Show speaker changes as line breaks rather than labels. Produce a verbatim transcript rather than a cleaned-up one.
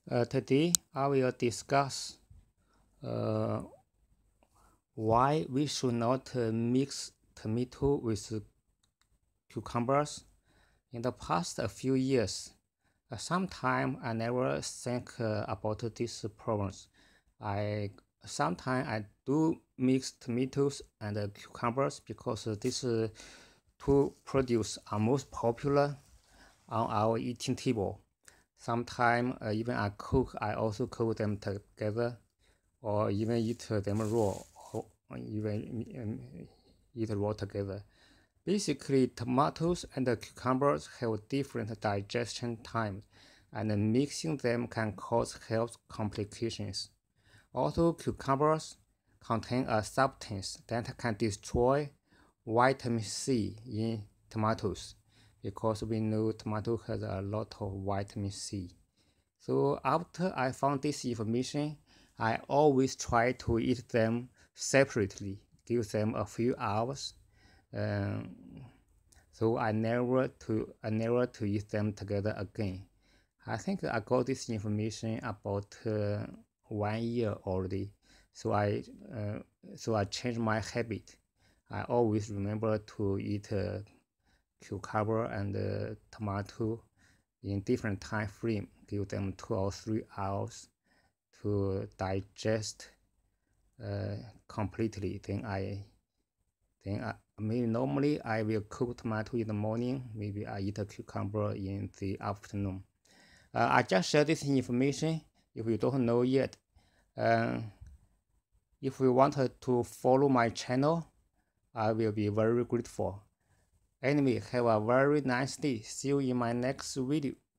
Uh, today I will discuss uh, why we should not uh, mix tomato with cucumbers. In the past a few years, uh, sometimes I never think uh, about these problems. I sometimes I do mix tomatoes and uh, cucumbers because uh, these uh, two produce are most popular on our eating table. Sometimes uh, even I cook, I also cook them together, or even eat them raw, or even um, eat raw together. Basically, tomatoes and cucumbers have different digestion times, and mixing them can cause health complications. Also, cucumbers contain a substance that can destroy vitamin C in tomatoes, because we know tomato has a lot of vitamin C. So after I found this information, I always try to eat them separately, give them a few hours. Um, so I never to I never to eat them together again. I think I got this information about uh, one year already. So I uh, so I changed my habit. I always remember to eat uh, cucumber and uh, tomato in different time frame. Give them two or three hours to digest uh, completely. Then I then I, maybe normally I will cook tomato in the morning. Maybe I eat a cucumber in the afternoon. Uh, I just share this information. If you don't know yet, uh, if you wanted to follow my channel, I will be very grateful. Anyway, have a very nice day. See you in my next video.